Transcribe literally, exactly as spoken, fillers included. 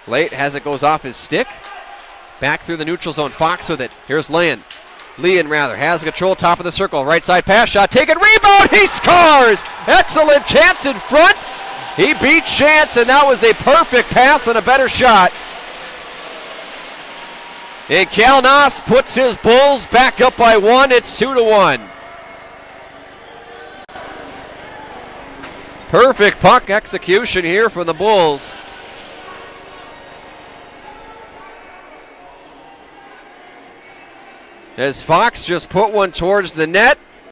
Late has it, goes off his stick. Back through the neutral zone, Fox with it. Here's Leon. Leon rather has control, top of the circle. Right side pass shot, taken, rebound, he scores! Excellent chance in front. He beat Chance, and that was a perfect pass and a better shot. And Cal Noss puts his Bulls back up by one. It's two to one. Perfect puck execution here for the Bulls. As Fox just put one towards the net.